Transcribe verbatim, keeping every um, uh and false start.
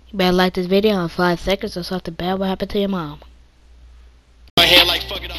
You better like this video in five seconds or something bad will happen to your mom. My hair like fuck it up.